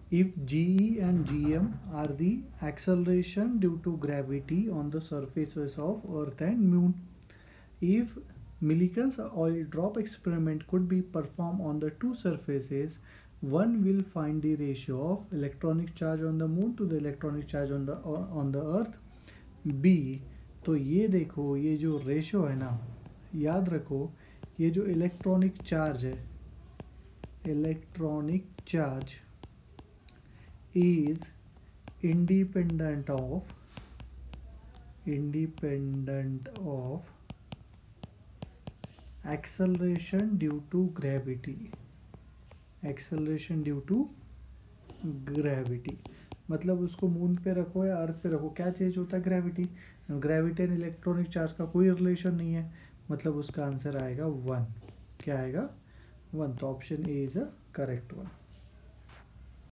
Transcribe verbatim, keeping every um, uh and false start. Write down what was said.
if Ge and Gm are the acceleration due to gravity on the surfaces of Earth and Moon. If Millikan's oil drop experiment could be performed on the two surfaces, one will find the ratio of electronic charge on the moon to the electronic charge on the on the earth. B, तो ये देखो, ये जो ratio है ना, याद रखो, ये जो इलेक्ट्रॉनिक चार्ज है, electronic charge is independent of independent of acceleration due to gravity, acceleration due to gravity. मतलब उसको मून पे रखो या अर्थ पे रखो, क्या चेंज होता है? Gravity. Gravity and electronic charge का कोई रिलेशन नहीं है, मतलब उसका आंसर आएगा वन. क्या आएगा? वन. तो option A is a correct one.